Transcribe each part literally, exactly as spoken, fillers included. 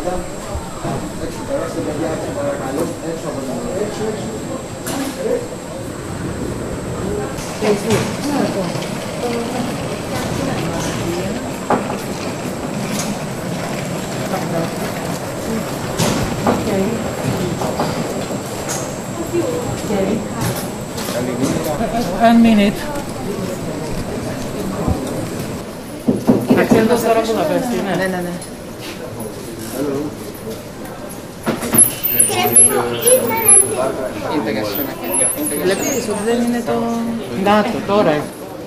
έξω περάστε παιδιά, έξω παρακαλώ, έξω από τα έξω, έξω. Facebook. One minute. Accendo τώρα που θα πέσει, ναι. Ναι, ναι, ναι. Βλέπεις ότι δεν είναι το... Να το, τώρα.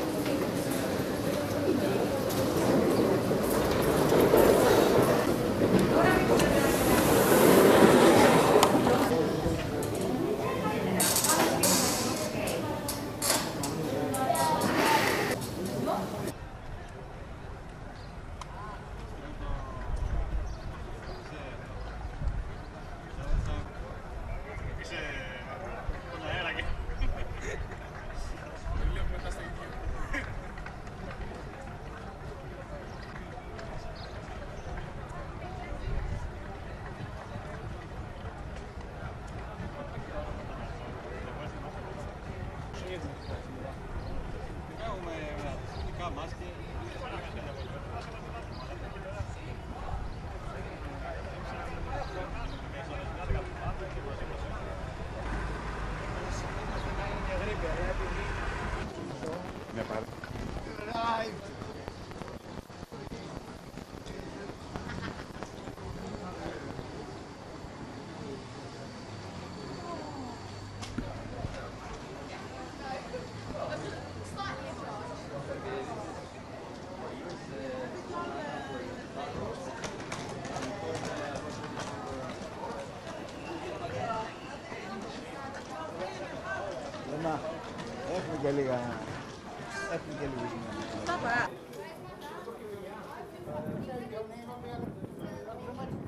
Έχουμε και λίγα... Έχουμε και λίγα...